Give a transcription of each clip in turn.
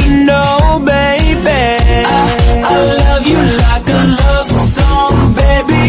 know, baby, I love you like a love song, baby.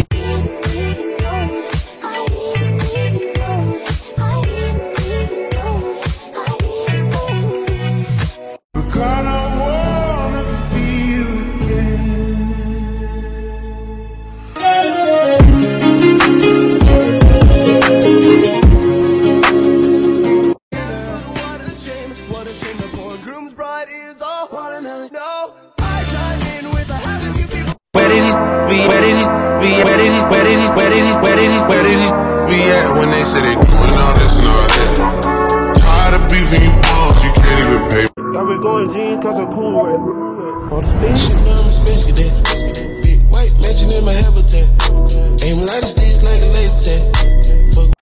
Be at when they say they doing all this and all that. Tired of beefing you balls, you can't even pay. I've been going jeans cause I'm cool with all the spaceship, big white mansion in my habitat. Aim light sticks like a laser tag.